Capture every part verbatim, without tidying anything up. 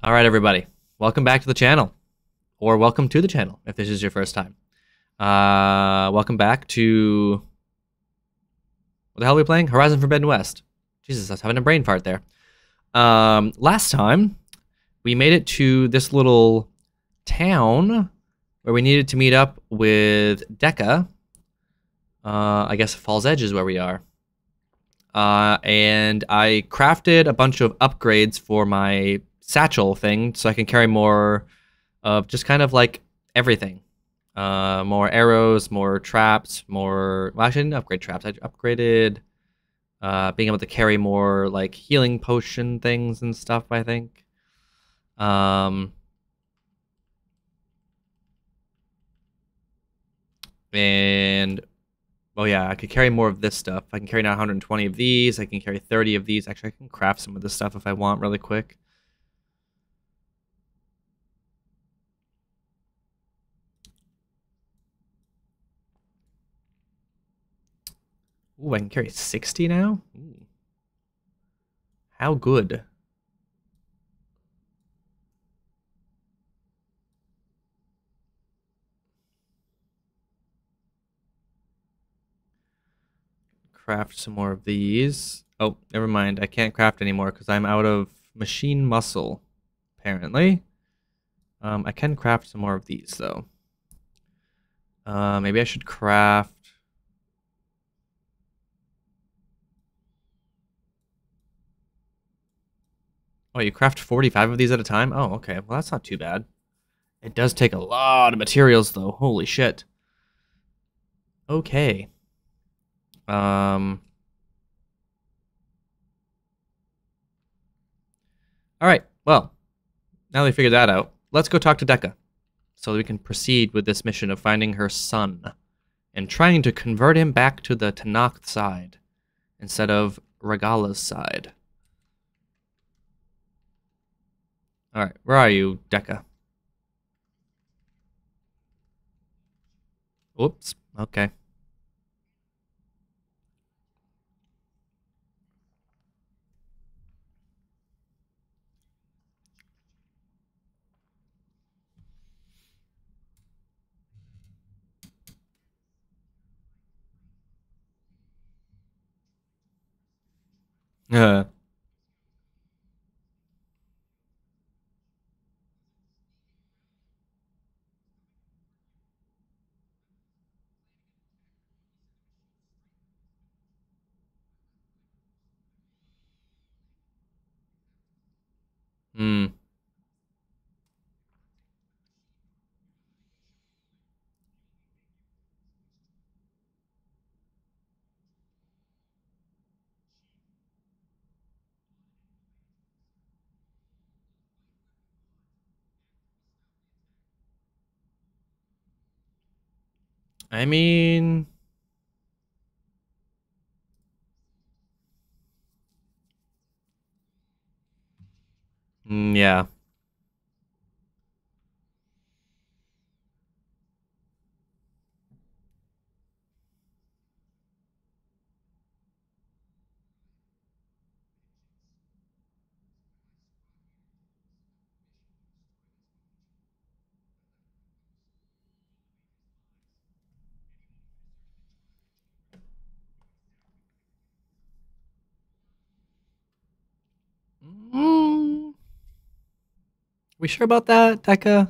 All right, everybody. Welcome back to the channel. Or welcome to the channel if this is your first time. Uh, welcome back to... What the hell are we playing? Horizon Forbidden West. Jesus, I was having a brain fart there. Um, last time, we made it to this little town where we needed to meet up with Dekka. Uh, I guess Falls Edge is where we are. Uh, and I crafted a bunch of upgrades for my satchel thing so I can carry more of just kind of like everything. Uh, more arrows, more traps, more... Well, actually, I didn't upgrade traps. I upgraded uh, being able to carry more like healing potion things and stuff, I think. Um, and... Oh yeah, I could carry more of this stuff. I can carry now one hundred twenty of these. I can carry thirty of these. Actually, I can craft some of this stuff if I want really quick. Ooh, I can carry sixty now? Ooh. How good. Craft some more of these. Oh, never mind. I can't craft anymore because I'm out of machine muscle, apparently. Um, I can craft some more of these, though. Uh, maybe I should craft... Oh, you craft forty-five of these at a time? Oh, okay. Well, that's not too bad. It does take a lot of materials, though. Holy shit. Okay. Um... Alright, well, now that we figured that out, let's go talk to Dekka, so that we can proceed with this mission of finding her son, and trying to convert him back to the Tenakth side, instead of Regala's side. Alright, where are you, Dekka? Oops, okay. Uh, hmm. I mean... Mm, yeah. Mm, we sure about that, Dekka?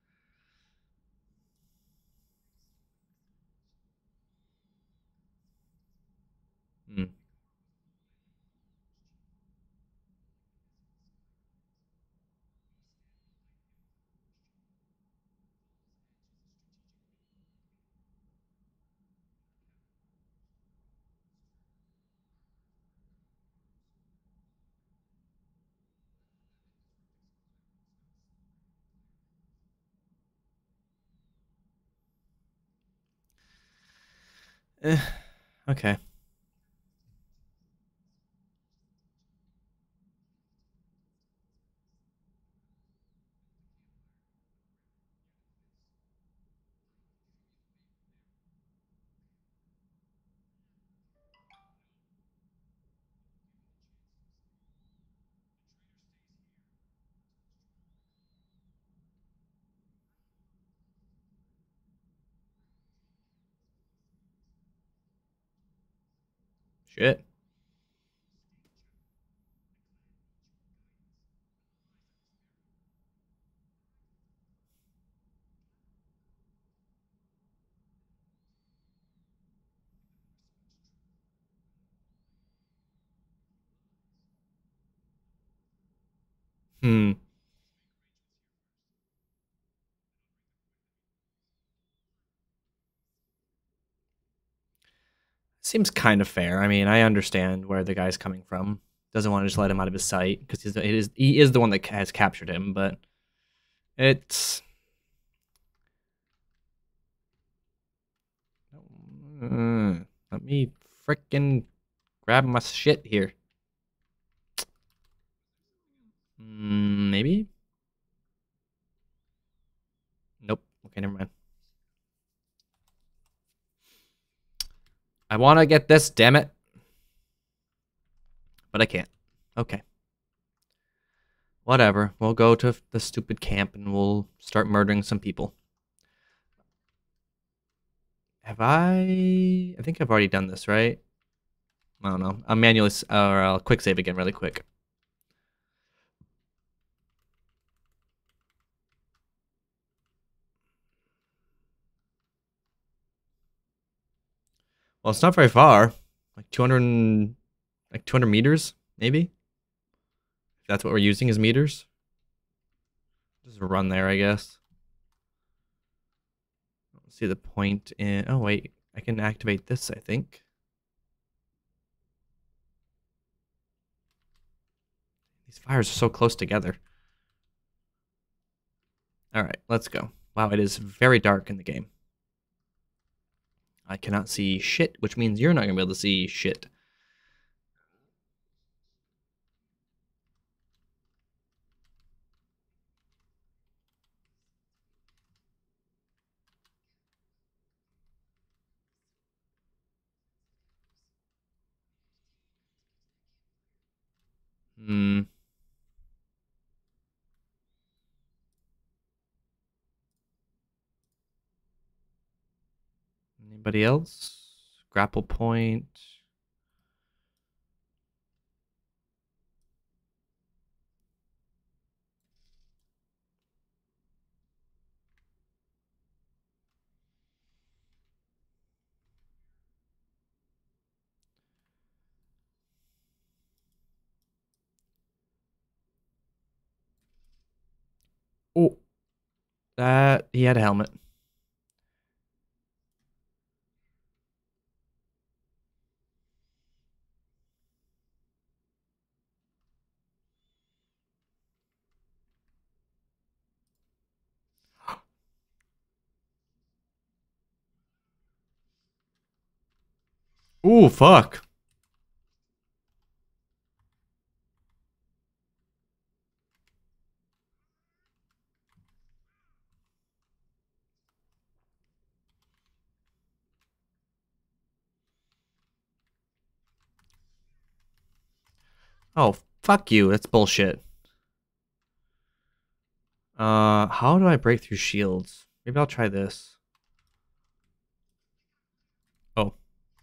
Hmm. Eh, okay. Shit. Hmm. Seems kind of fair. I mean, I understand where the guy's coming from. Doesn't want to just let him out of his sight because he's it is he is the one that has captured him. But it's uh, let me frickin' grab my shit here. Mm, maybe. Nope. Okay, never mind. I want to get this, damn it. But I can't. Okay. Whatever. We'll go to the stupid camp and we'll start murdering some people. Have I... I think I've already done this, right? I don't know. I'll manually... Or I'll quick save again really quick. Well, it's not very far. Like two hundred... Like two hundred meters, maybe? If that's what we're using as meters. Just run there, I guess. Let's see the point in... Oh, wait. I can activate this, I think. These fires are so close together. Alright, let's go. Wow, it is very dark in the game. I cannot see shit, which means you're not going to be able to see shit. Hmm. Anybody else? Grapple point. Oh, that he had a helmet. Ooh, fuck. Oh, fuck you. That's bullshit. Uh, how do I break through shields? Maybe I'll try this. Oh.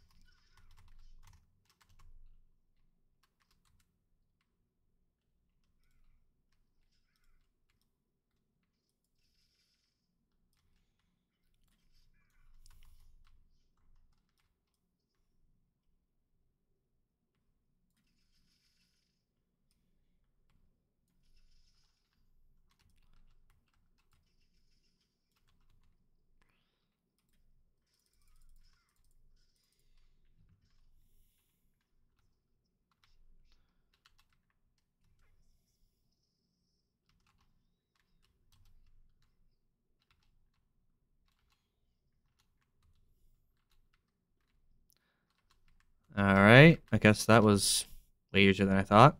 Alright. I guess that was way easier than I thought.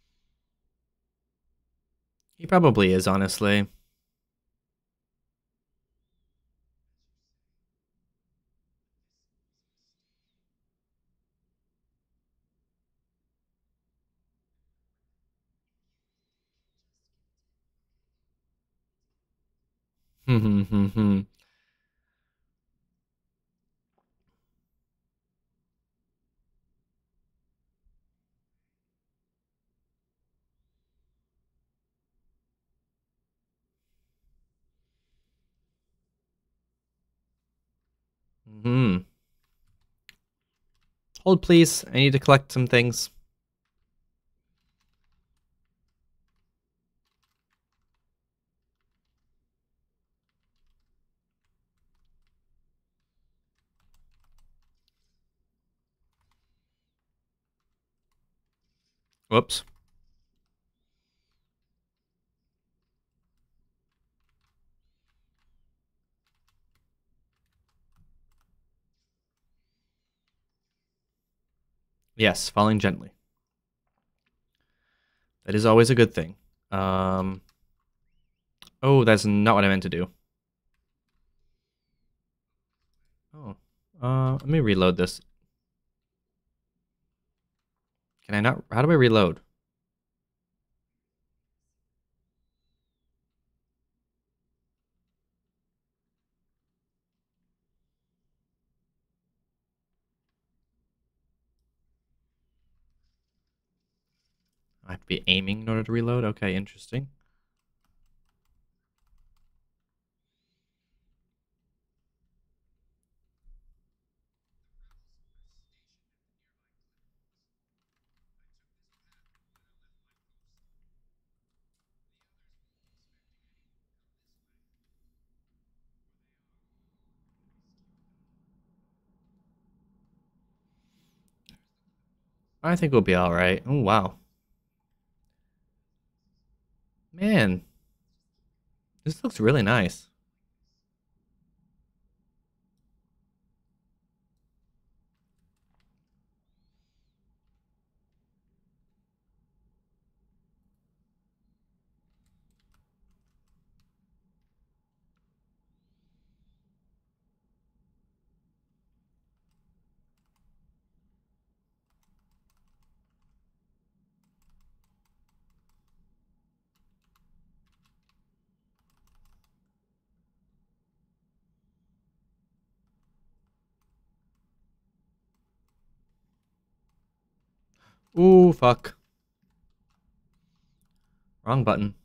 He probably is, honestly. Hmm, hmm, hmm, hmm. Hmm. Hold, please. I need to collect some things. Whoops. Yes, falling gently. That is always a good thing. Um. Oh, that's not what I meant to do. Oh. Uh, let me reload this. Can I not? How do I reload? I have to be aiming in order to reload? Okay, interesting. I think we'll be alright. Oh, wow. Man, this looks really nice. Ooh, fuck. Wrong button.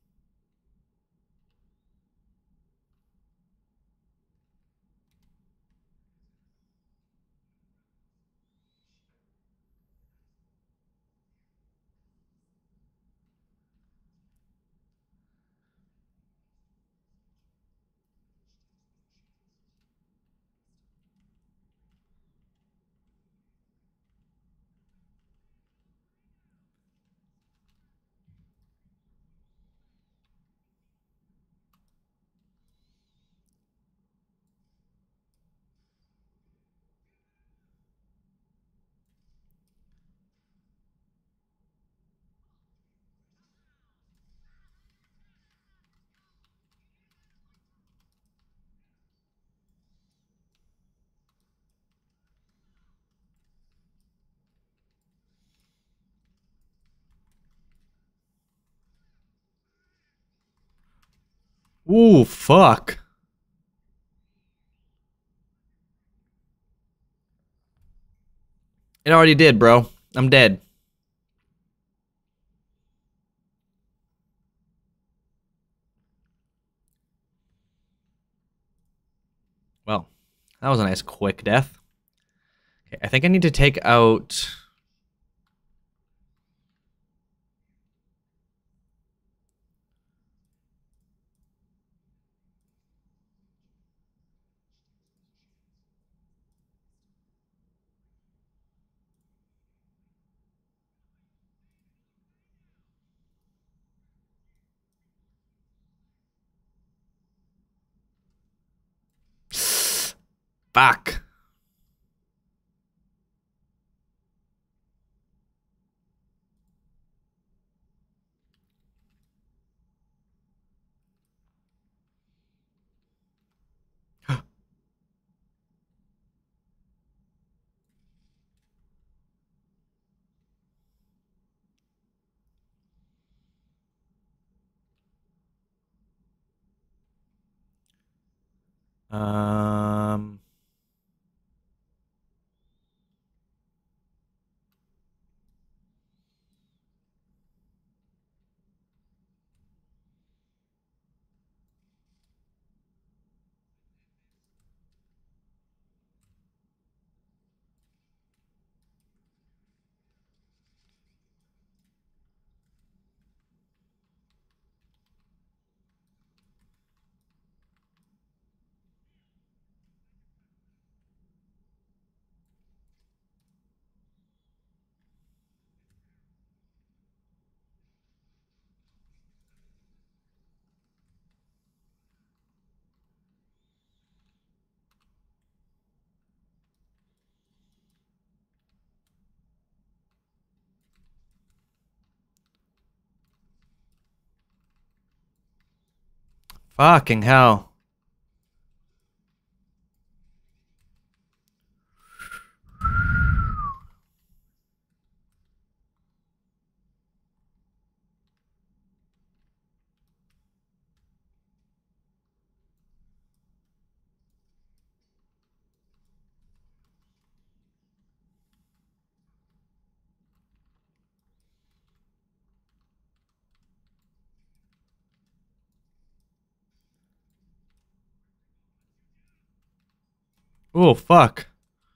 Ooh, fuck. It already did, bro. I'm dead. Well, that was a nice quick death. Okay, I think I need to take out... Fuck. Um. Fucking hell. Oh, fuck.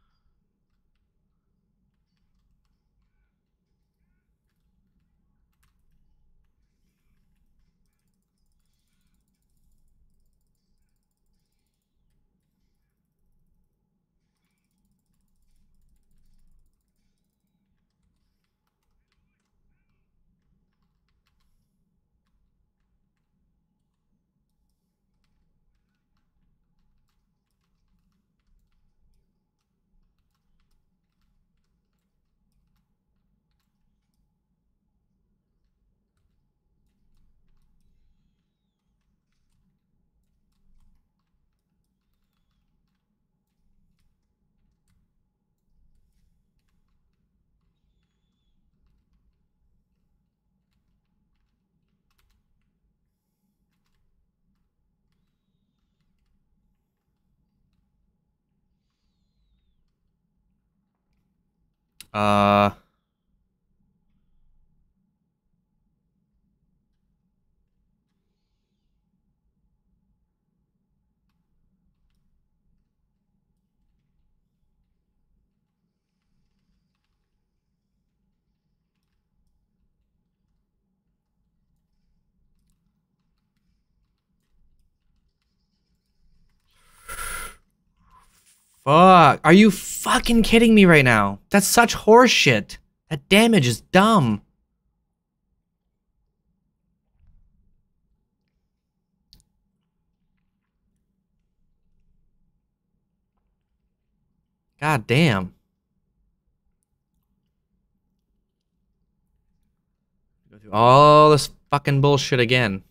Uh. Fuck. Are you fucking kidding me right now? That's such horseshit. That damage is dumb. God damn. Go through all this fucking bullshit again.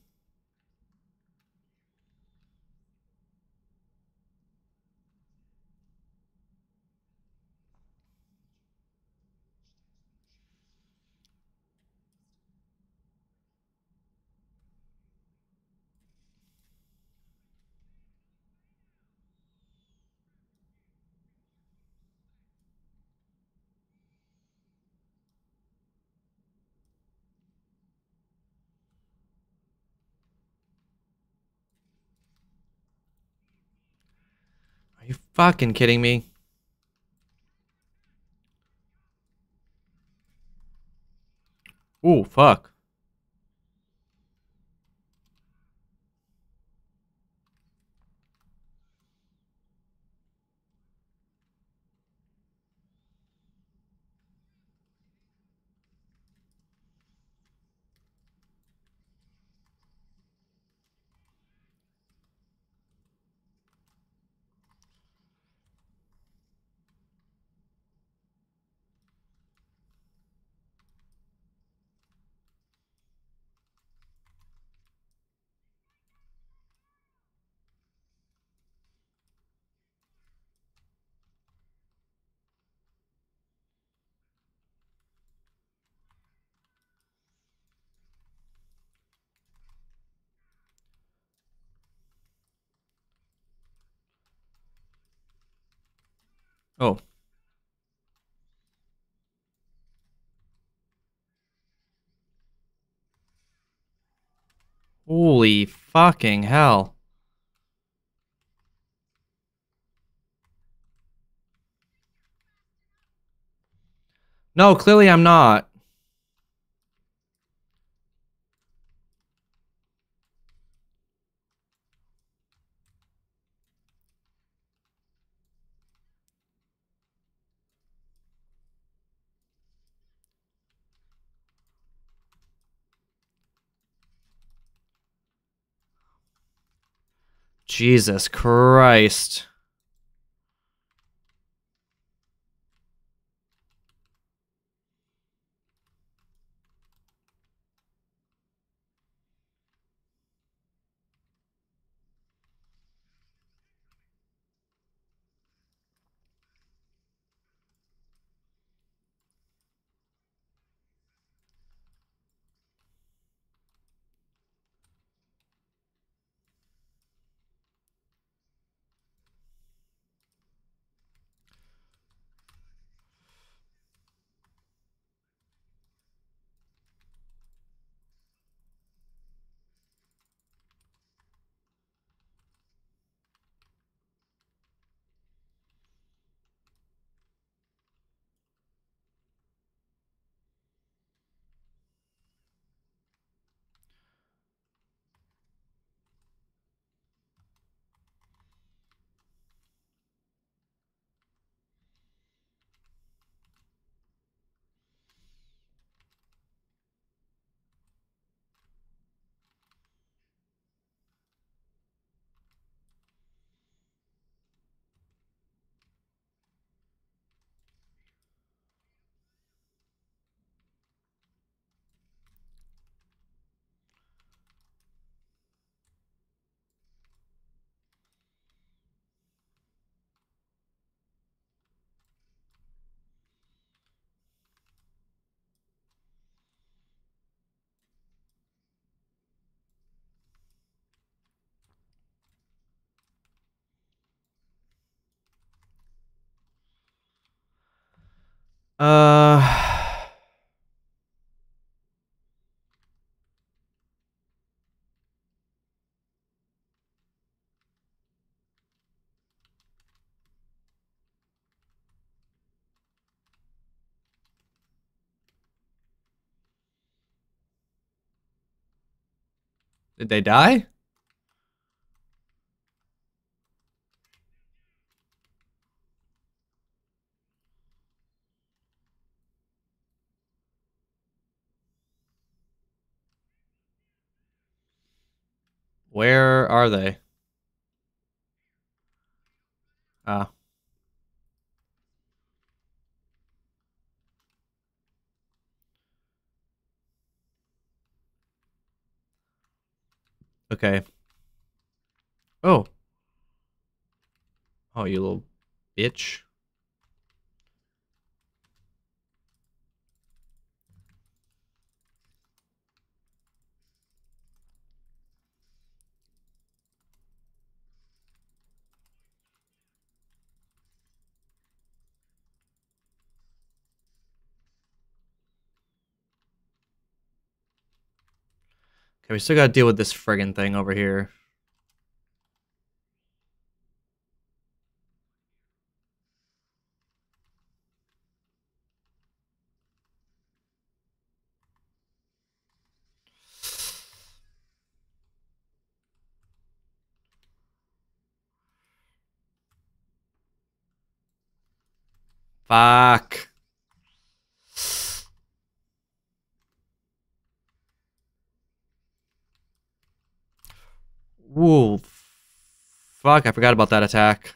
Are you fucking kidding me? Ooh, fuck. Oh. Holy fucking hell. No, clearly I'm not. Jesus Christ. Uh, did they die? Where are they? Ah. Okay. Oh. Oh, you little bitch. Okay, we still gotta deal with this friggin' thing over here. Fuck. Whoa. Fuck, I forgot about that attack.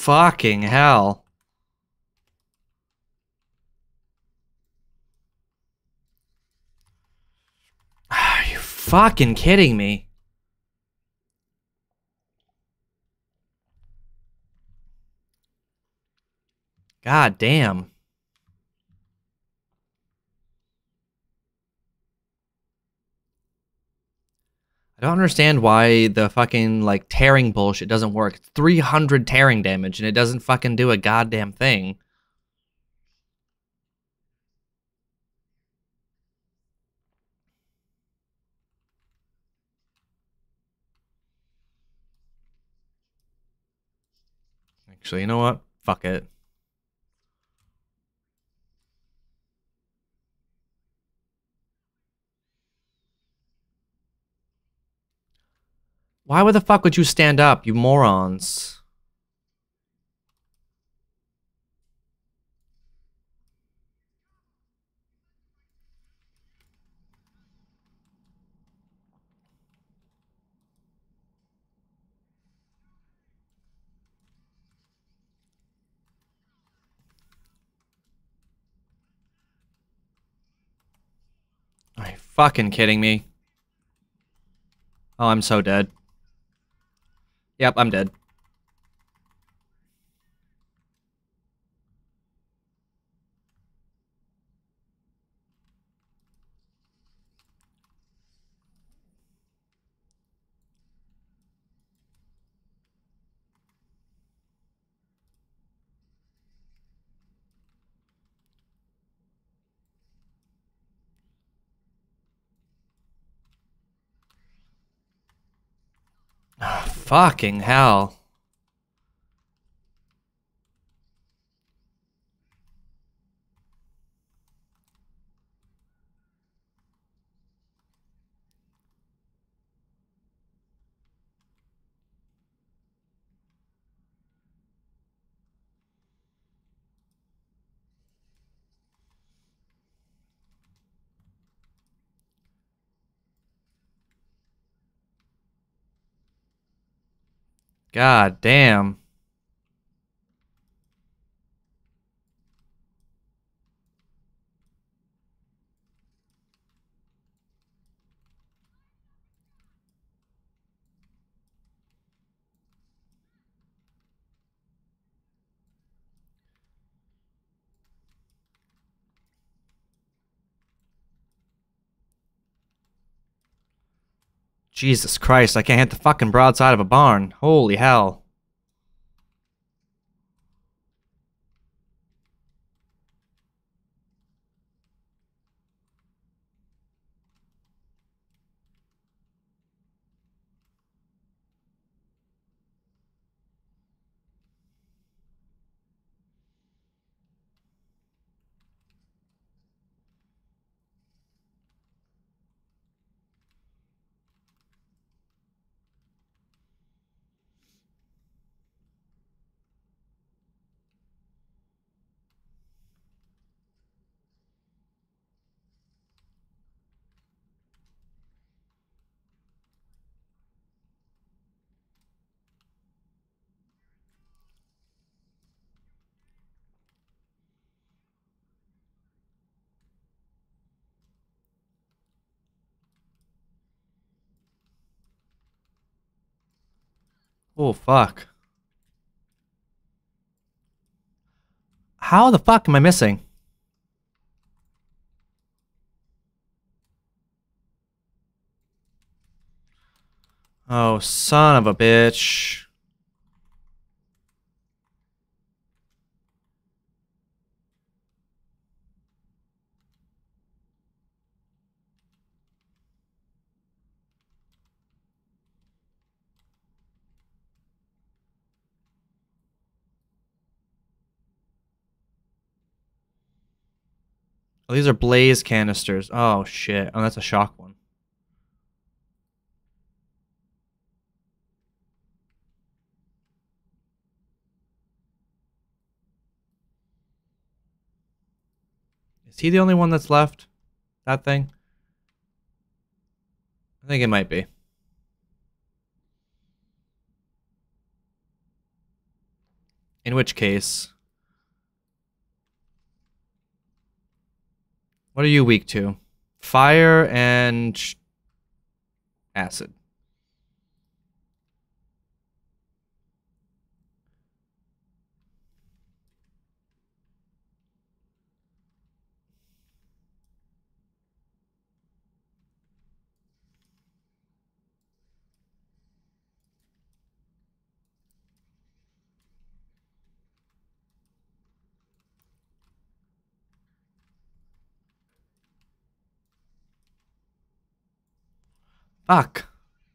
fucking hell. Are you fucking kidding me? God damn. I don't understand why the fucking, like, tearing bullshit doesn't work. It's three hundred tearing damage, and it doesn't fucking do a goddamn thing. Actually, you know what? Fuck it. Why the fuck would you stand up, you morons? Are you fucking kidding me? Oh, I'm so dead. Yep, I'm dead. Oh, fucking hell. God damn. Jesus Christ, I can't hit the fucking broadside of a barn. Holy hell. Oh, fuck. How the fuck am I missing? Oh, son of a bitch. Oh, these are blaze canisters. Oh, shit. Oh, that's a shock one. Is he the only one that's left? That thing? I think it might be. In which case, what are you weak to? Fire and acid. Fuck.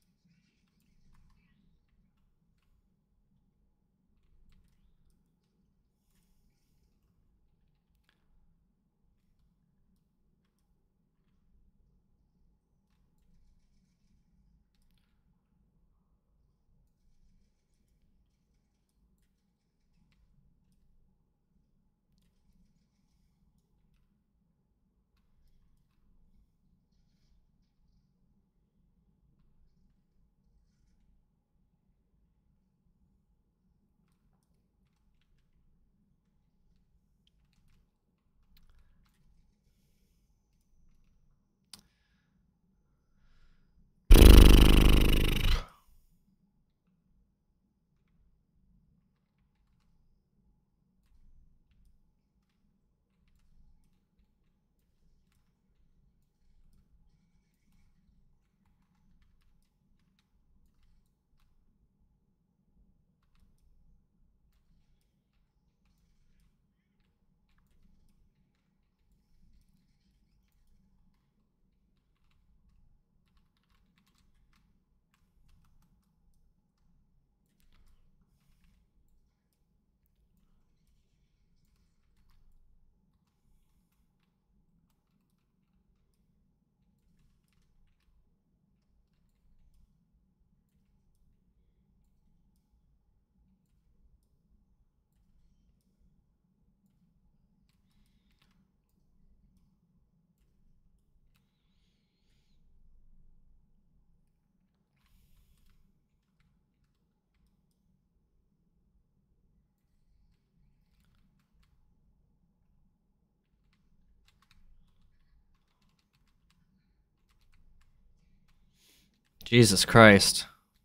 Jesus Christ.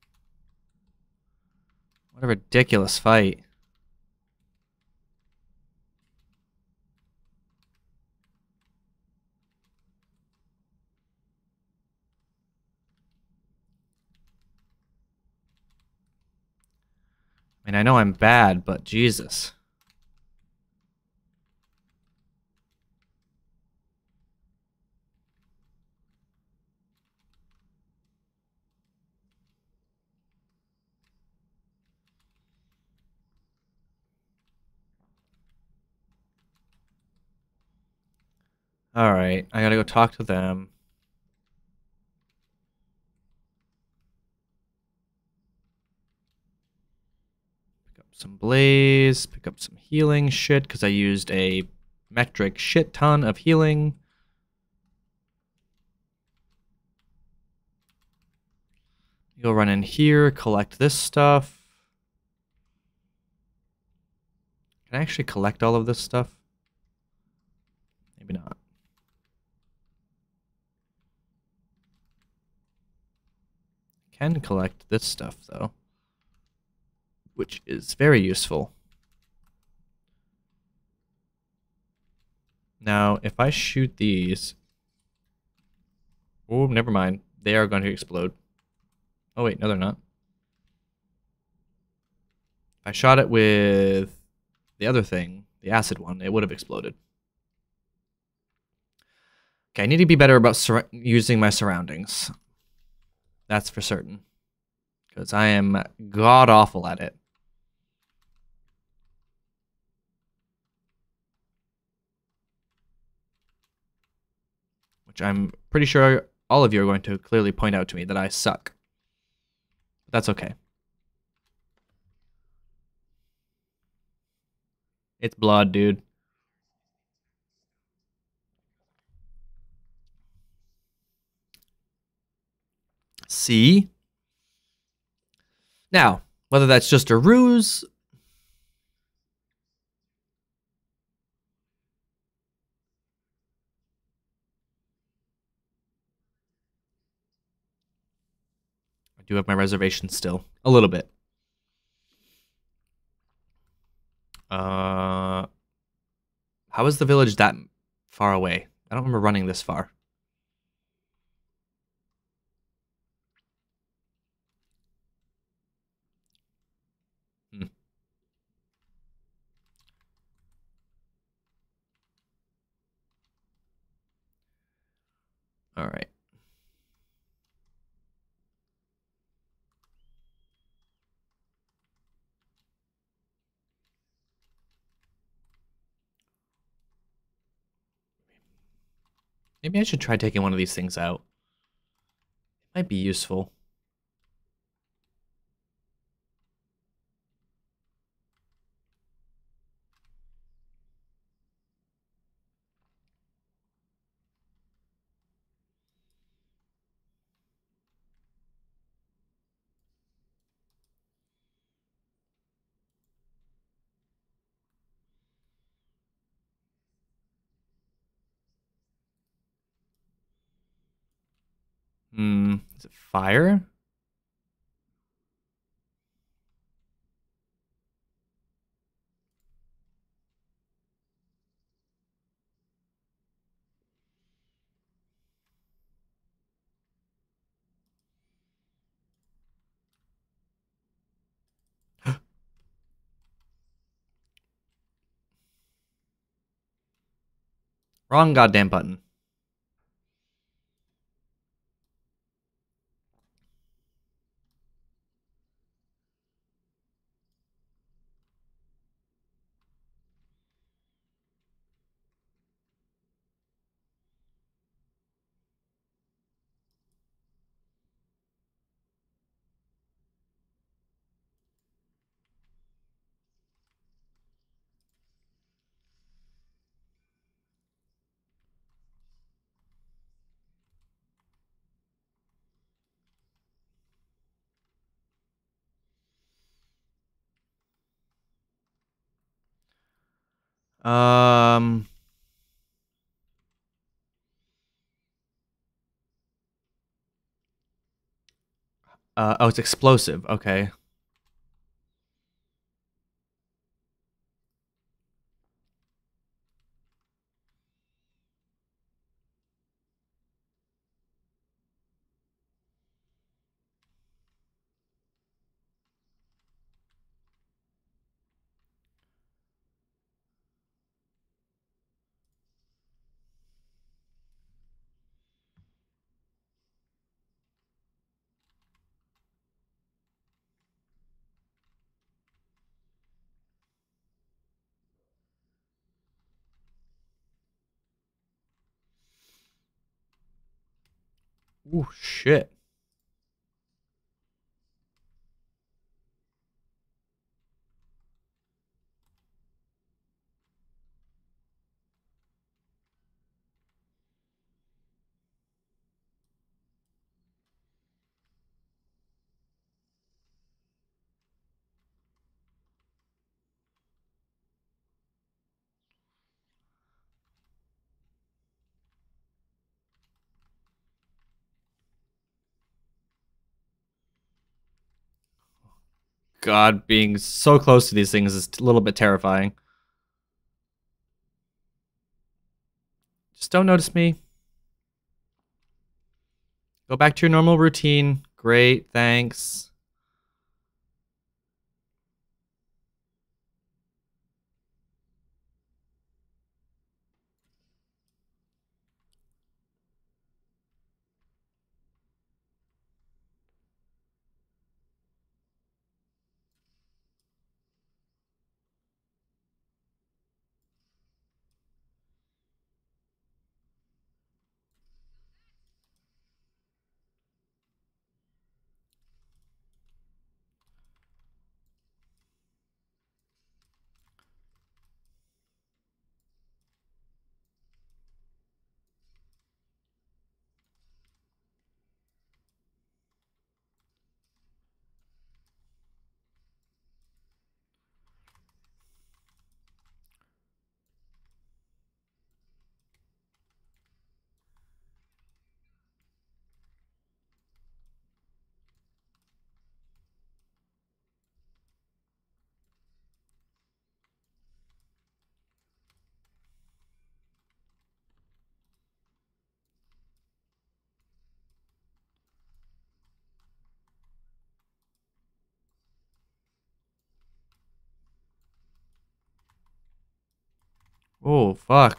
What a ridiculous fight. I mean, I know I'm bad, but Jesus. All right, I gotta go talk to them. Pick up some blaze, pick up some healing shit, because I used a metric shit ton of healing. Go run in here, collect this stuff. Can I actually collect all of this stuff? Maybe not. Can collect this stuff, though, which is very useful. Now, if I shoot these... Oh, never mind. They are going to explode. Oh, wait, no, they're not. If I shot it with the other thing, the acid one, it would have exploded. Okay, I need to be better about sur using my surroundings. That's for certain. Because I am god-awful at it. Which I'm pretty sure all of you are going to clearly point out to me that I suck. But that's okay. It's blood, dude. See? Now, whether that's just a ruse do have my reservations still. A little bit. Uh, how is the village that far away? I don't remember running this far. Hmm. All right. Maybe I should try taking one of these things out. It might be useful. Hmm. Is it fire? Wrong goddamn button. Um. Uh, oh, it's explosive. Okay. Ooh, shit. God, being so close to these things is a little bit terrifying. Just don't notice me. Go back to your normal routine. Great, thanks. Oh, fuck.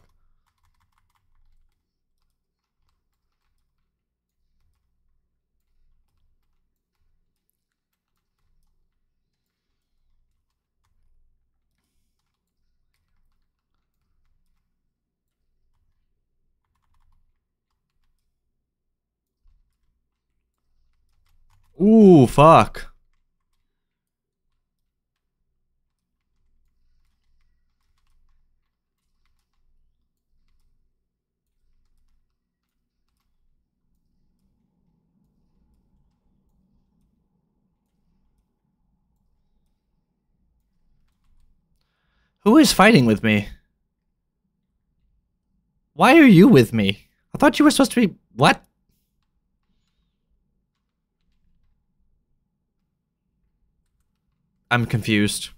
Ooh, fuck. Who is fighting with me? Why are you with me? I thought you were supposed to be... What? I'm confused.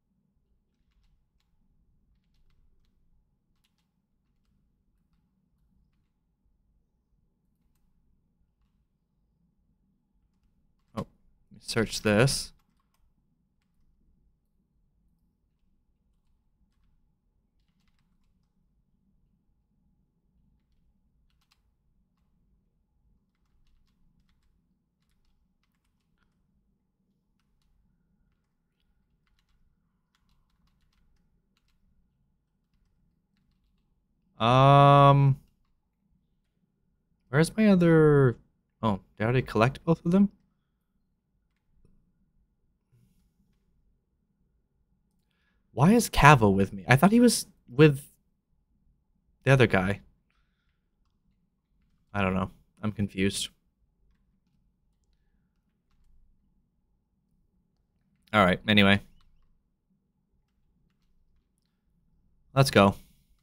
Oh, let me search this. Um... Where's my other... Oh, did I already collect both of them? Why is Cavo with me? I thought he was with the other guy. I don't know. I'm confused. Alright, anyway. Let's go.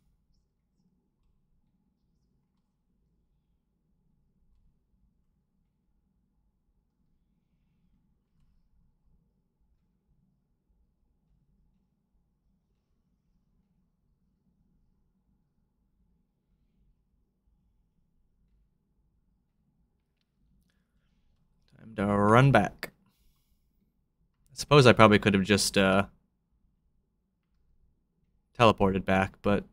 Time to run back. I suppose I probably could have just uh, teleported back, but...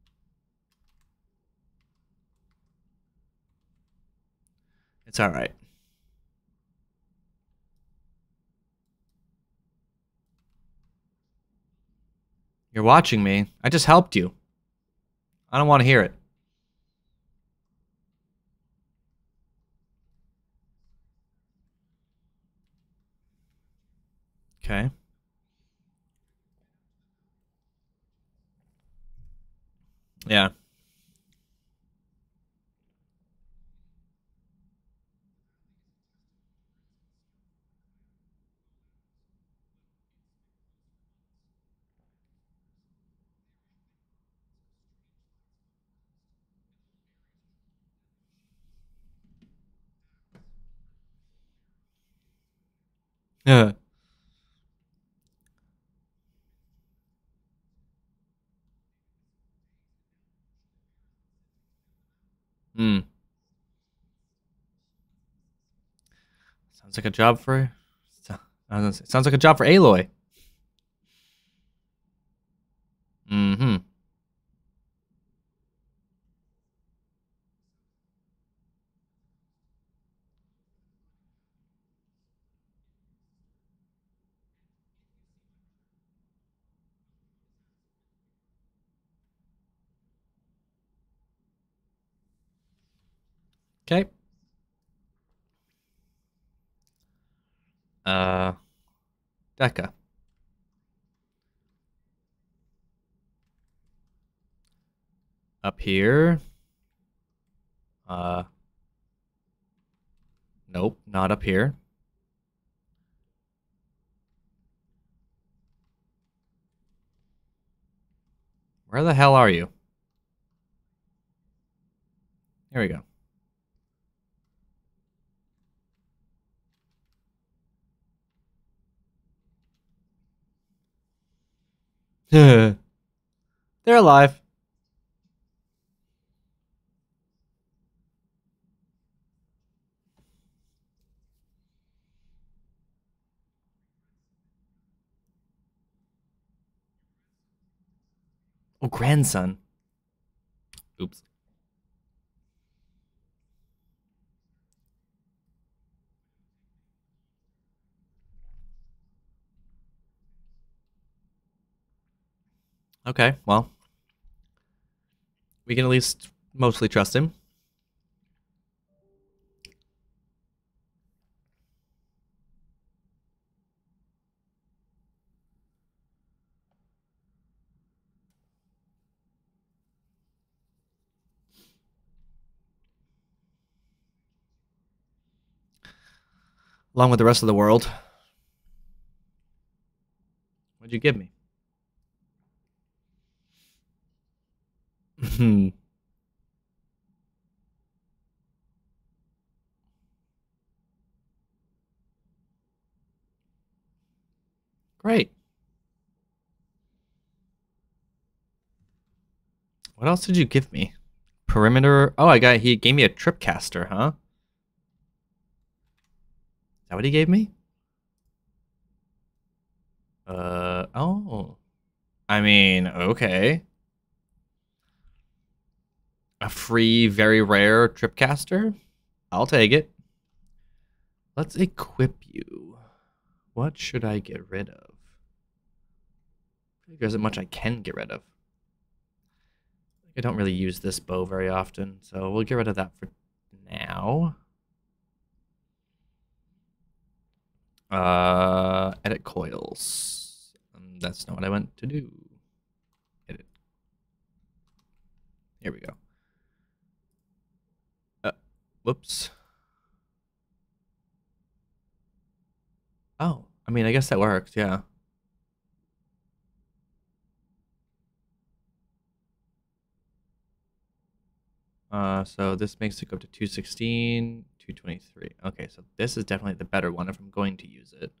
It's alright. You're watching me. I just helped you. I don't want to hear it. Okay. Yeah. Yeah. Hmm. Sounds like a job for... I was gonna say, sounds like a job for Aloy. Mm-hmm. Okay. Uh... Deca. Up here. Uh... Nope, not up here. Where the hell are you? Here we go. They're alive. Oh, grandson. Oops. Okay, well, we can at least mostly trust him. Along with the rest of the world. What'd you give me? Hmm. Great. What else did you give me? Perimeter. Oh, I got. He gave me a trip caster, huh? Is that what he gave me? Uh. Oh. I mean, okay. A free, very rare trip caster. I'll take it. Let's equip you. What should I get rid of? I think there isn't much I can get rid of. I don't really use this bow very often, so we'll get rid of that for now. Uh, edit coils. Um, that's not what I went to do. Edit. Here we go. Uh, whoops. Oh, I mean, I guess that works, yeah. Uh, so this makes it go up to two sixteen, two twenty-three. Okay, so this is definitely the better one if I'm going to use it.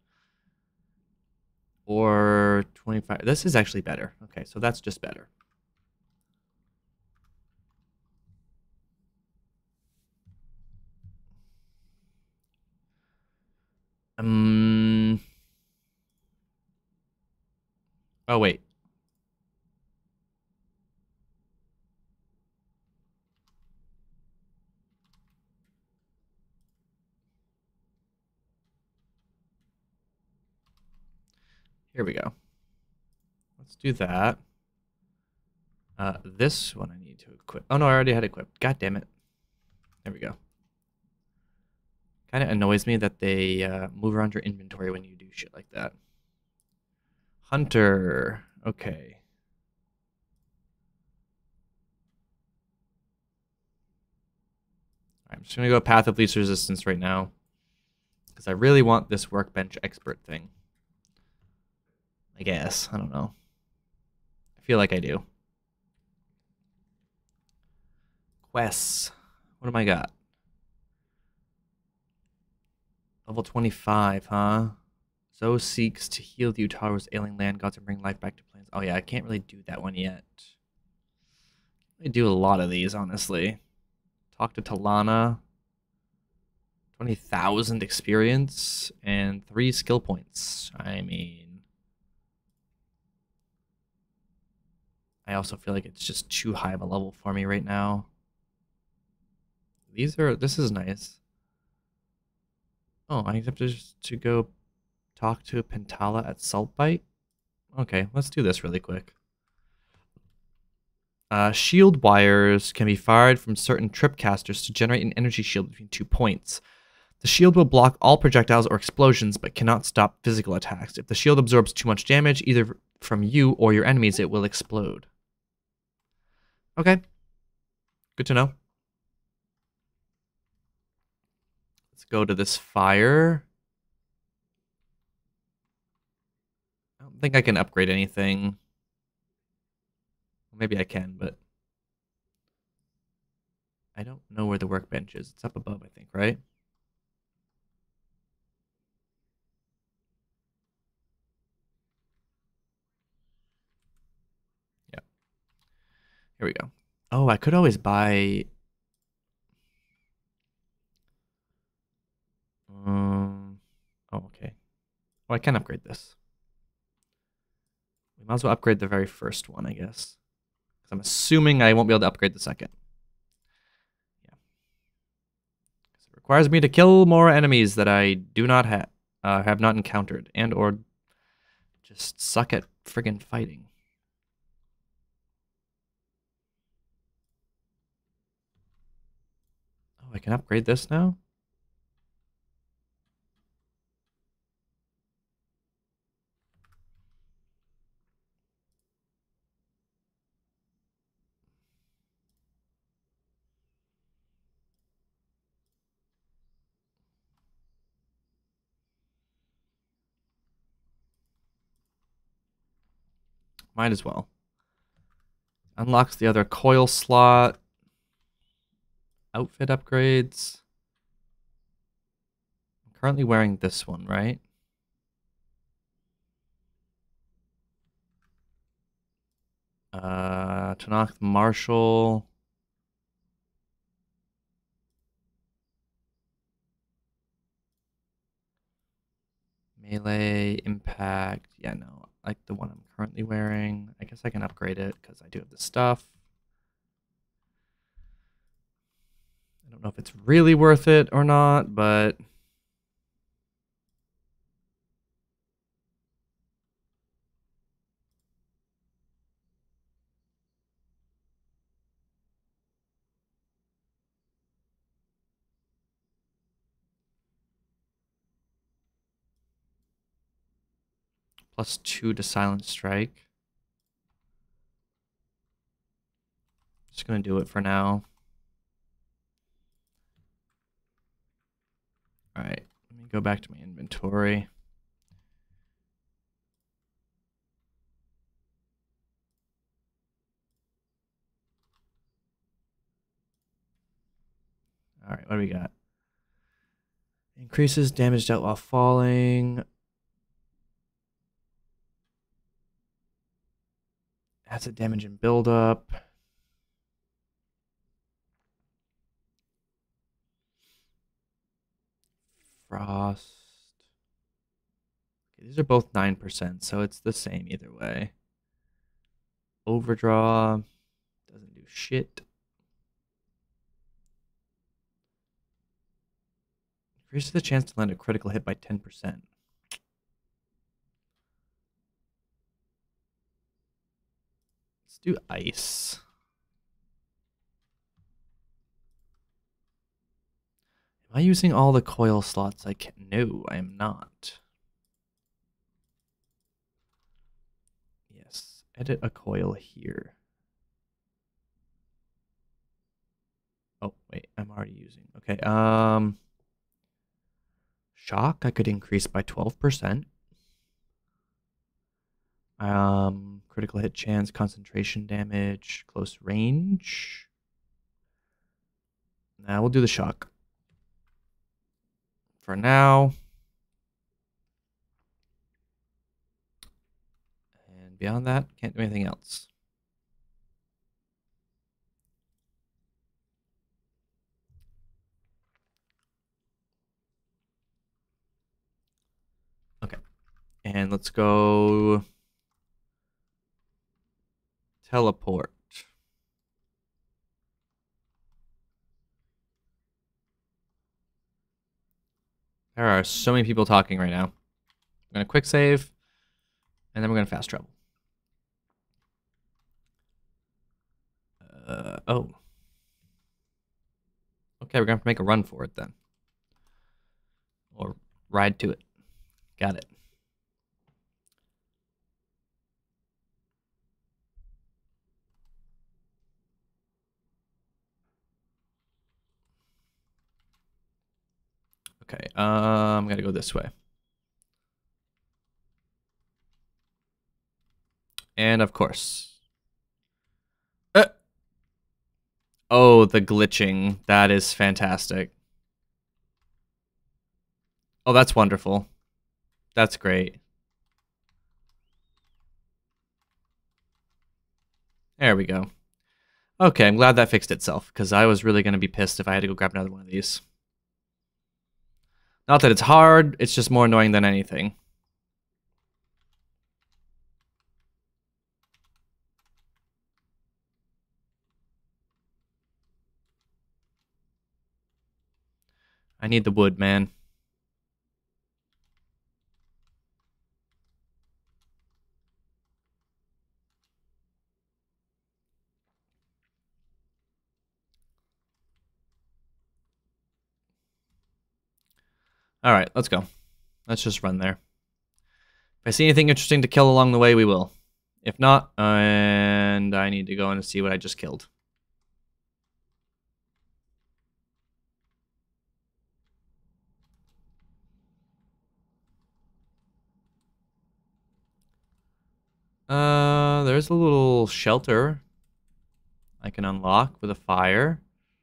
Or twenty-five. This is actually better. Okay, so that's just better. Um. Oh, wait. Here we go. Let's do that. Uh, this one I need to equip. Oh, no, I already had it equipped. God damn it. There we go. Kind of annoys me that they uh, move around your inventory when you do shit like that. Hunter. Okay. I'm just going to go Path of Least Resistance right now. Because I really want this Workbench Expert thing. I guess. I don't know. I feel like I do. Quests. What am I got? Level twenty-five, huh? Zoe seeks to heal the Utaro's ailing land gods and bring life back to planes. Oh yeah, I can't really do that one yet. I do a lot of these, honestly. Talk to Talana. twenty thousand experience and three skill points. I mean, I also feel like it's just too high of a level for me right now. These are, this is nice. Oh, I have to just to go talk to Pentala at Saltbite. Okay, let's do this really quick. Uh, shield wires can be fired from certain trip casters to generate an energy shield between two points. The shield will block all projectiles or explosions, but cannot stop physical attacks. If the shield absorbs too much damage, either from you or your enemies, it will explode. Okay. Good to know. Let's go to this fire. I don't think I can upgrade anything. Maybe I can, but I don't know where the workbench is. It's up above, I think, right? Yeah. Here we go. Oh, I could always buy... Um. Oh, okay. Well, I can upgrade this. We might as well upgrade the very first one, I guess. Because I'm assuming I won't be able to upgrade the second. Yeah. It requires me to kill more enemies that I do not have, uh, have not encountered, and or just suck at friggin' fighting. Oh, I can upgrade this now? Might as well. Unlocks the other coil slot. Outfit upgrades. I'm currently wearing this one, right? Uh, Tanakh Marshall. Melee, impact. Yeah, no. I like the one I'm currently wearing. I guess I can upgrade it because I do have the stuff. I don't know if it's really worth it or not, but... Plus two to Silent Strike. Just gonna do it for now. Alright, let me go back to my inventory. Alright, what do we got? Increases damage dealt while falling. Adds a damage and buildup. Frost. Okay, these are both nine percent, so it's the same either way. Overdraw. Doesn't do shit. Increases the chance to land a critical hit by ten percent. Let's do ice. Am I using all the coil slots I can? No, I am not. Yes, edit a coil here. Oh, wait, I'm already using. Okay, um... shock, I could increase by twelve percent. Um, critical hit chance, concentration damage, close range. Now we'll do the shock. For now. And beyond that, can't do anything else. Okay. And let's go teleport. There are so many people talking right now. I'm going to quick save, and then we're going to fast travel. Uh, oh. Okay, we're going to have to make a run for it then. Or ride to it. Got it. Okay, um, I'm gonna go this way. And of course. Uh, oh, the glitching. That is fantastic. Oh, that's wonderful. That's great. There we go. Okay, I'm glad that fixed itself, because I was really going to be pissed if I had to go grab another one of these. Not that it's hard, it's just more annoying than anything. I need the wood, man. All right, let's go. Let's just run there. If I see anything interesting to kill along the way, we will. If not, and I need to go in and see what I just killed. Uh, there's a little shelter I can unlock with a fire.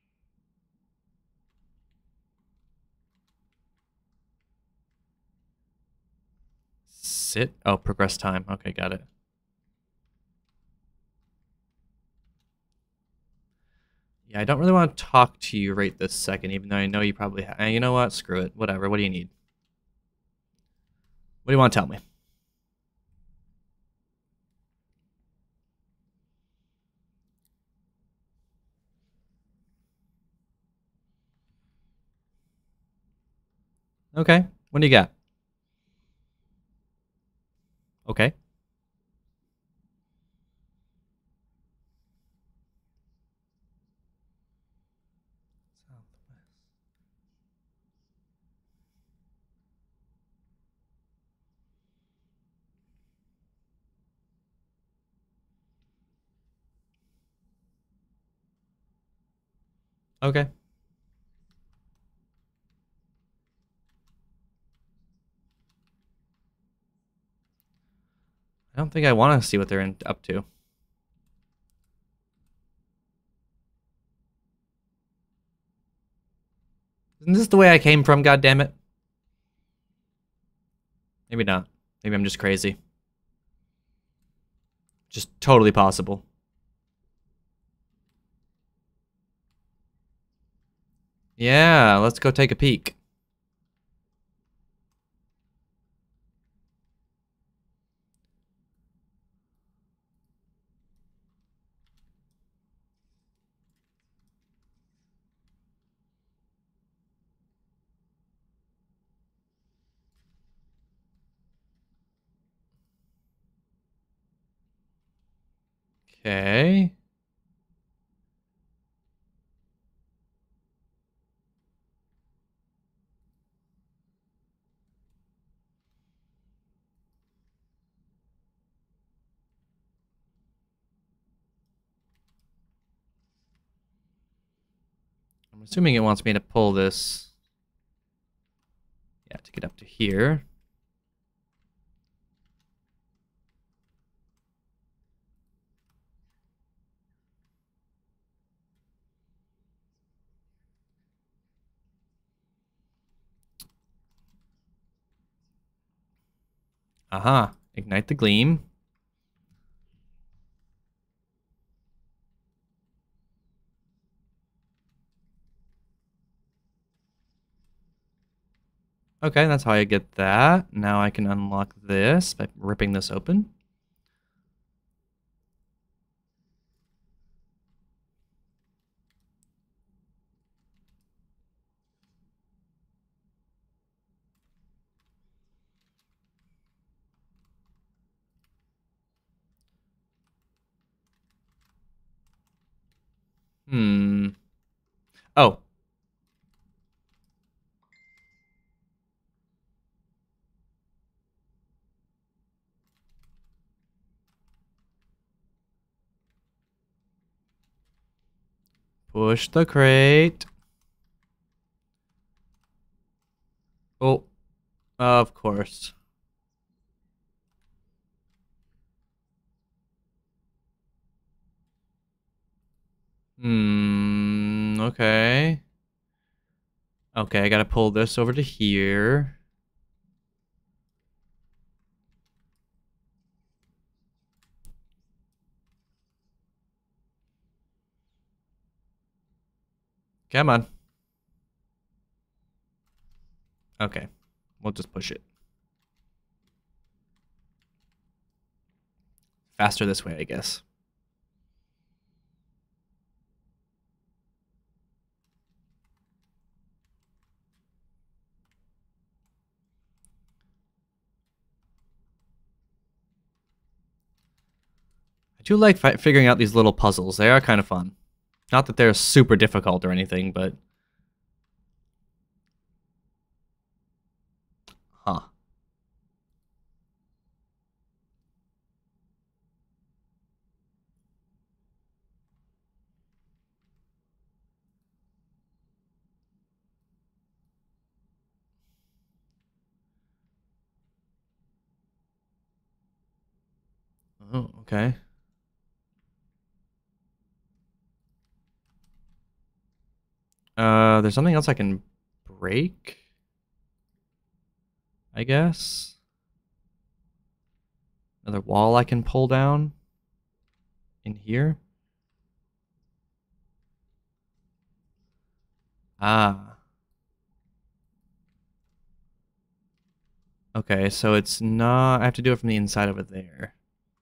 Sit. Oh, progress time. Okay, got it. Yeah, I don't really want to talk to you right this second, even though I know you probably ha- you know what? Screw it. Whatever. What do you need? What do you want to tell me? Okay. What do you got? Okay. Okay. I don't think I want to see what they're in, up to. Isn't this the way I came from, goddammit? Maybe not. Maybe I'm just crazy. Just totally possible. Yeah, let's go take a peek. Okay. I'm assuming it wants me to pull this. Yeah, to get up to here. Aha. Ignite the gleam. Okay, that's how I get that. Now I can unlock this by ripping this open. Hmm. Oh. Push the crate. Oh. Of course. Hmm. Okay. Okay, I gotta pull this over to here. Come on. Okay. We'll just push it. Faster this way, I guess. I do like fi figuring out these little puzzles. They are kind of fun. Not that they're super difficult or anything, but... Huh. Oh, okay. Uh, there's something else I can break, I guess. Another wall I can pull down in here. Ah. Okay, so it's not... I have to do it from the inside over there.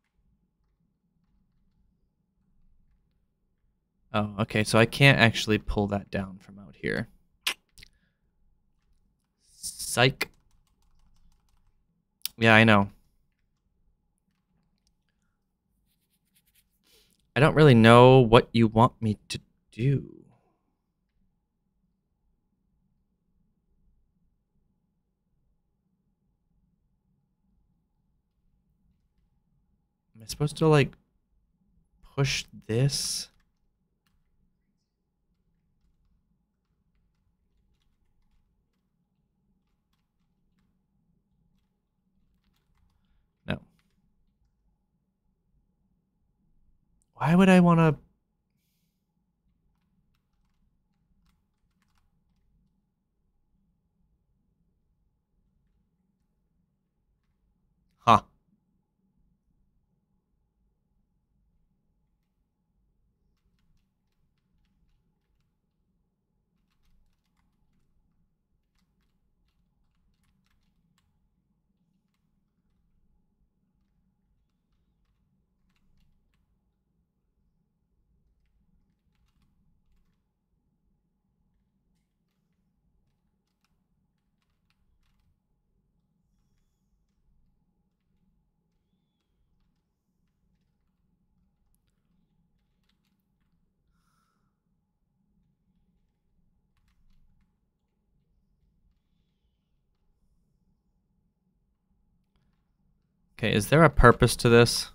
Oh, okay, so I can't actually pull that down from out here. Psych. Yeah, I know. I don't really know what you want me to do. Am I supposed to, like, push this? No. Why would I want to... Huh. Okay, is there a purpose to this?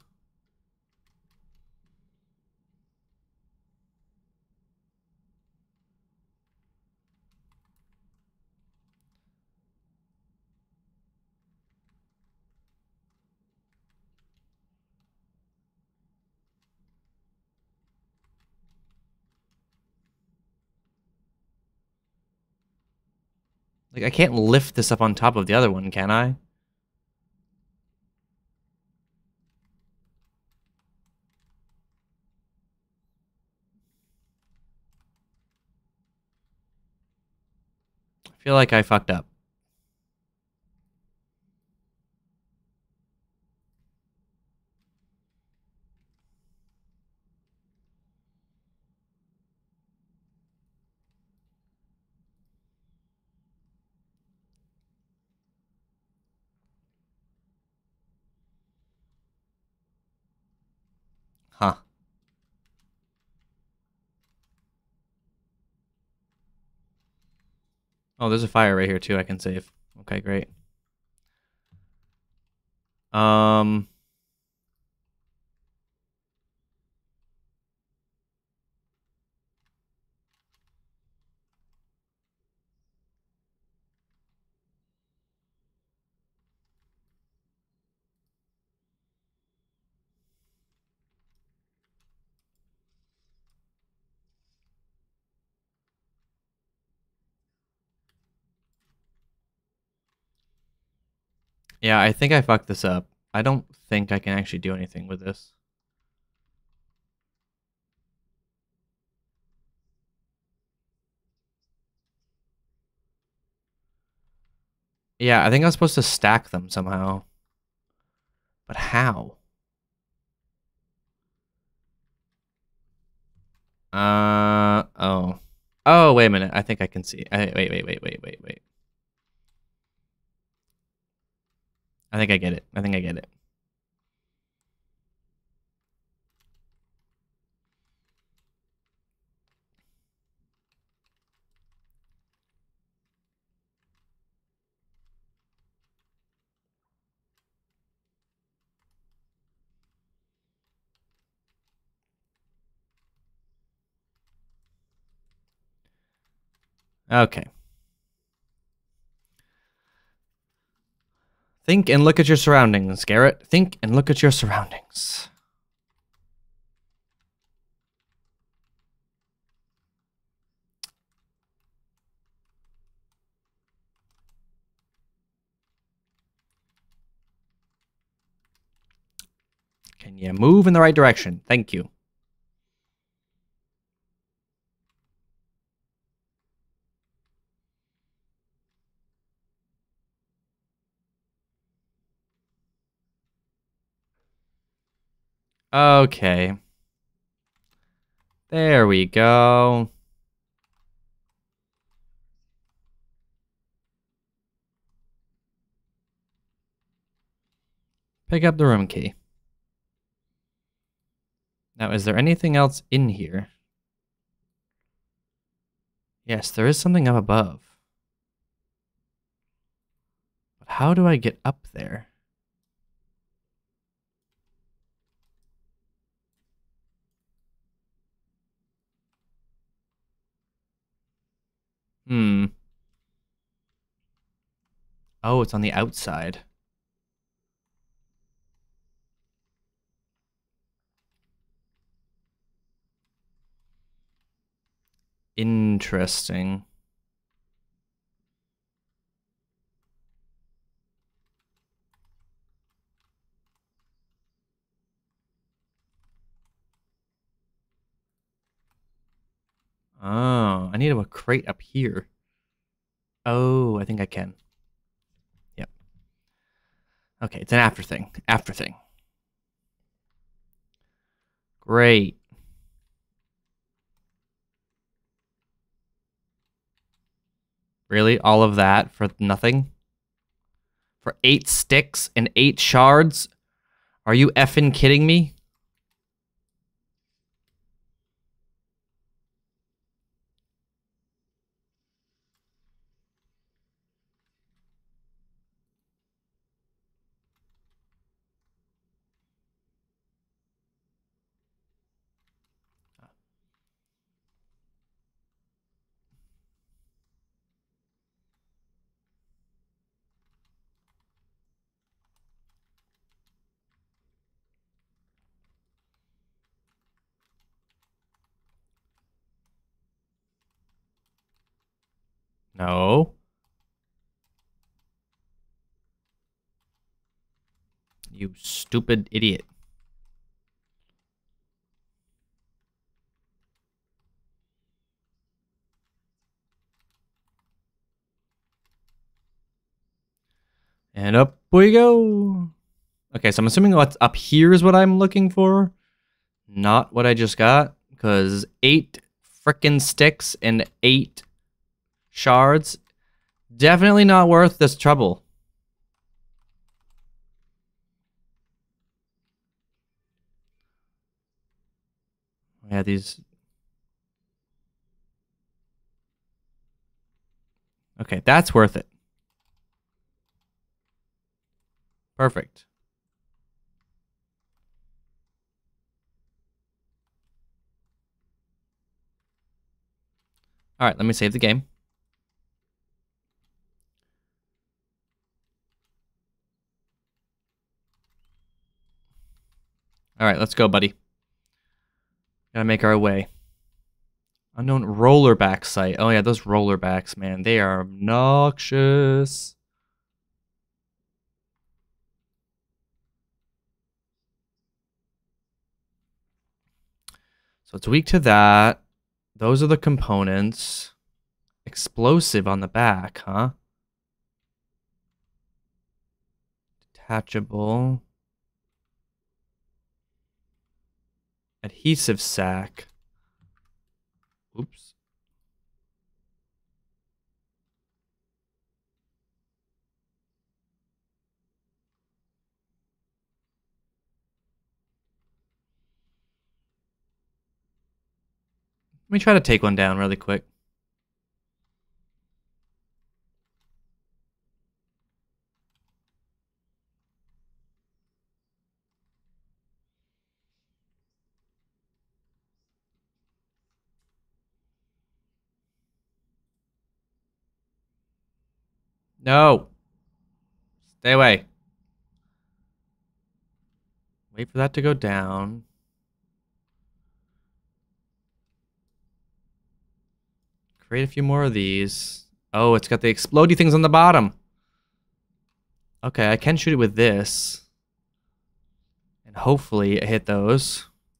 Like, I can't lift this up on top of the other one, can I? I feel like I fucked up. Huh. Oh, there's a fire right here, too, I can save. Okay, great. Um... Yeah, I think I fucked this up. I don't think I can actually do anything with this. Yeah, I think I was supposed to stack them somehow. But how? Uh, oh. Oh, wait a minute. I think I can see. I, wait, wait, wait, wait, wait, wait. I think I get it. I think I get it. Okay. Think and look at your surroundings, Garrett. Think and look at your surroundings. Can you move in the right direction? Thank you. Okay. There we go. Pick up the room key. Now, is there anything else in here? Yes, there is something up above. But how do I get up there? Hmm. Oh, it's on the outside. Interesting. Oh, I need a crate up here. Oh, I think I can. Yep. Okay, it's an after thing. After thing. Great. Really? All of that for nothing? For eight sticks and eight shards? Are you effing kidding me? No. You stupid idiot. And up we go. Okay, so I'm assuming what's up here is what I'm looking for. Not what I just got. Because eight frickin' sticks and eight shards. Definitely not worth this trouble. Yeah, these... Okay, that's worth it. Perfect. All right, let me save the game. All right, let's go, buddy. Gotta make our way. Unknown rollerback site. Oh yeah, those rollerbacks, man. They are obnoxious. So it's weak to that. Those are the components. Explosive on the back, huh? Detachable. Adhesive sac. Oops. Let me try to take one down really quick. No. Stay away. Wait for that to go down. Create a few more of these. Oh, it's got the explodey things on the bottom. Okay, I can shoot it with this. And hopefully it hit those.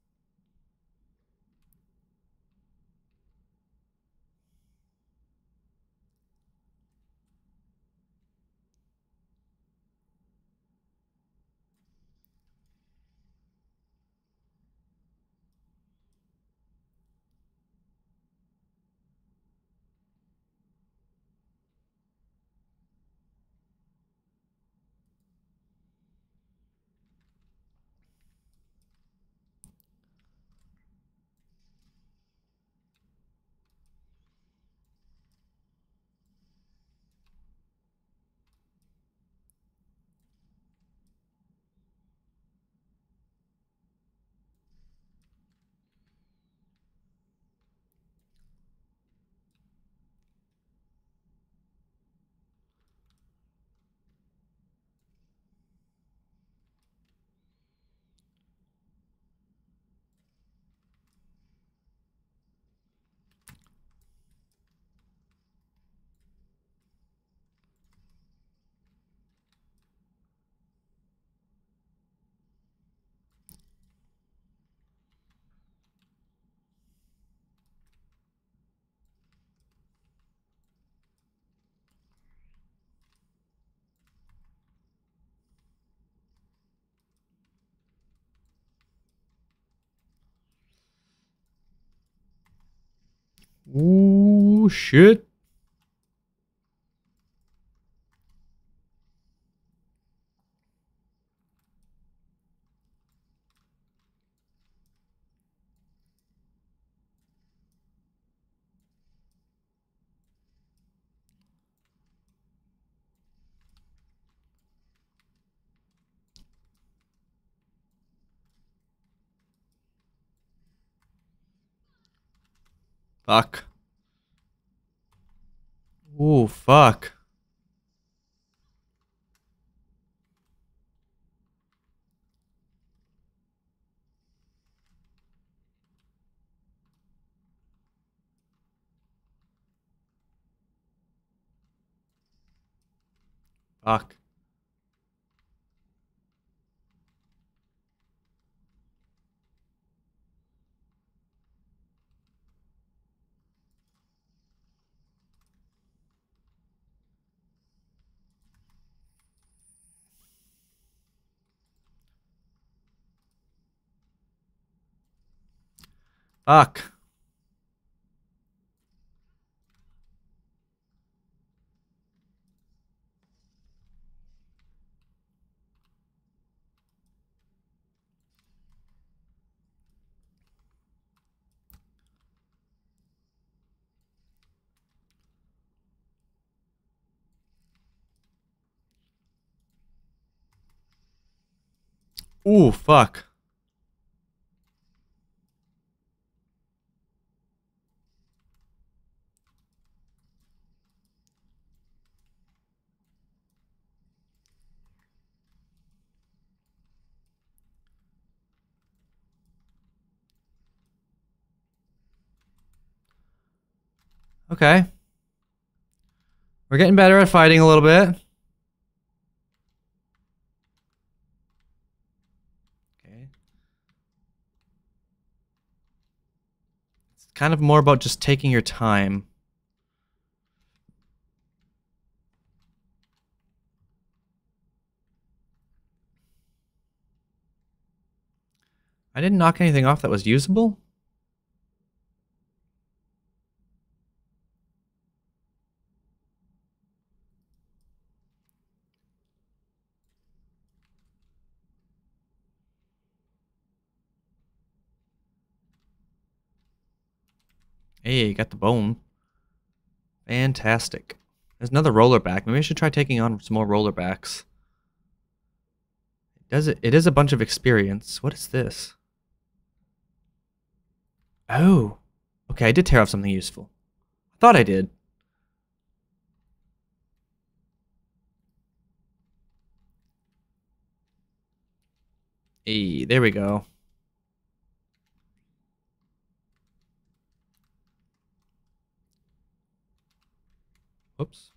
Ooh, shit. Fuck. Ooh, fuck. Fuck. Fuck. Ooh, fuck. Okay. We're getting better at fighting a little bit. Okay. It's kind of more about just taking your time. I didn't knock anything off that was usable. Hey, got the bone. Fantastic. There's another roller back. Maybe I should try taking on some more roller backs. Does it? It is a bunch of experience. What is this? Oh. Okay, I did tear off something useful. I thought I did. Hey, there we go. Whoops.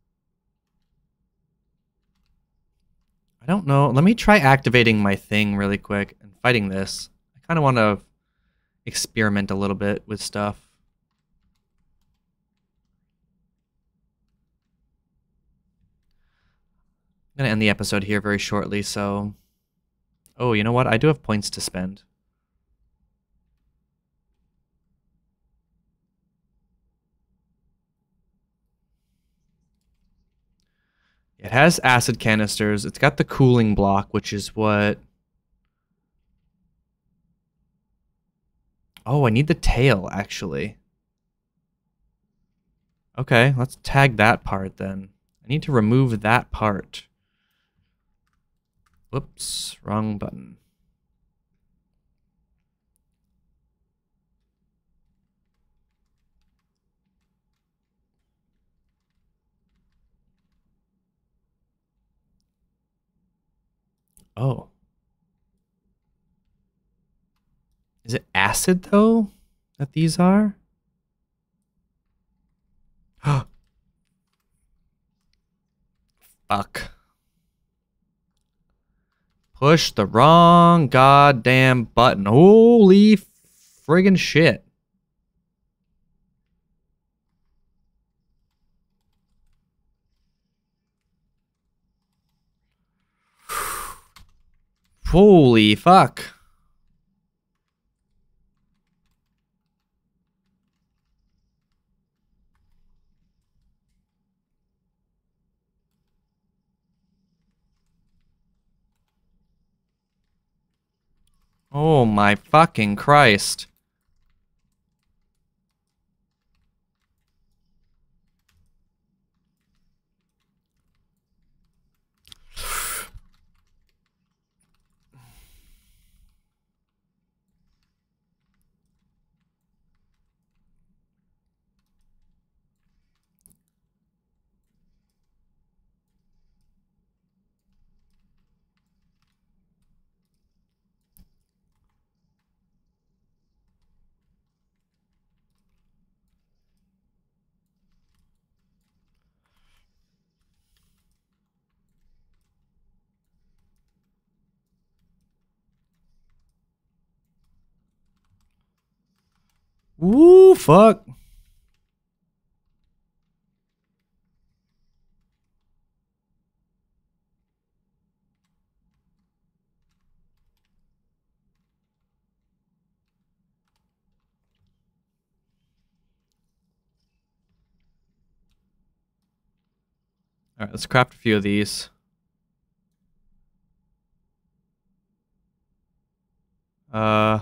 I don't know. Let me try activating my thing really quick and fighting this. I kind of want to experiment a little bit with stuff. I'm going to end the episode here very shortly, so... Oh, you know what? I do have points to spend. It has acid canisters. It's got the cooling block, which is what... Oh, I need the tail, actually. Okay, let's tag that part then. I need to remove that part. Whoops, wrong button. Oh. Is it acid, though, that these are? Fuck. Push the wrong goddamn button. Holy friggin' shit. Holy fuck. Oh my fucking Christ. Woo, fuck. Alright, let's craft a few of these. Uh...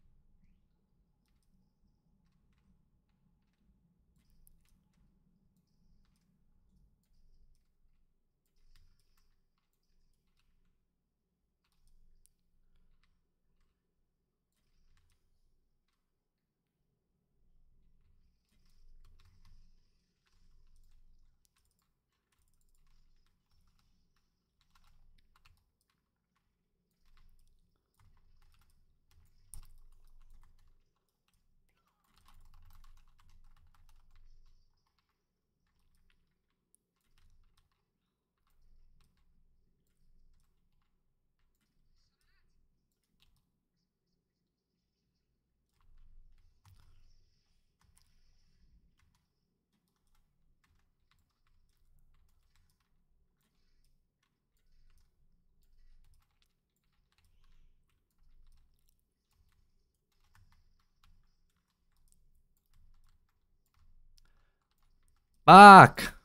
Fuck!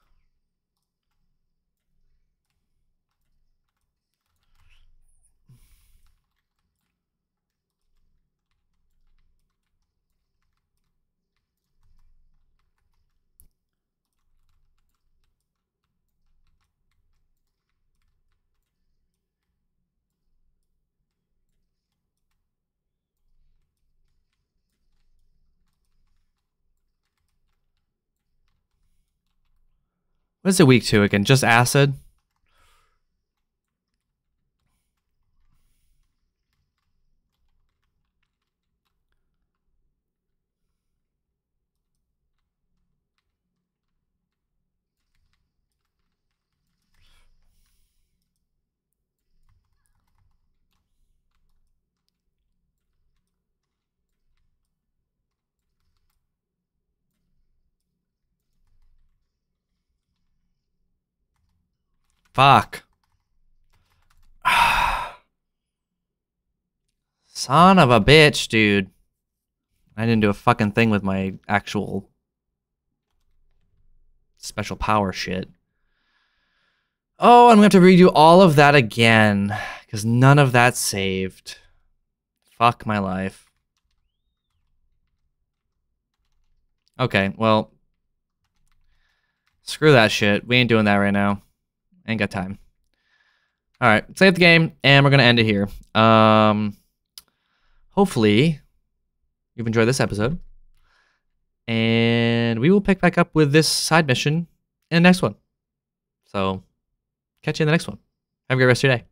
What is it weak to again? Just acid? Fuck. Son of a bitch, dude. I didn't do a fucking thing with my actual special power shit. Oh, I'm gonna have to redo all of that again, because none of that's saved. Fuck my life. Okay, well, screw that shit. We ain't doing that right now. Ain't got time. Alright, save the game, and we're gonna end it here. Um, hopefully, you've enjoyed this episode. And we will pick back up with this side mission in the next one. So, catch you in the next one. Have a great rest of your day.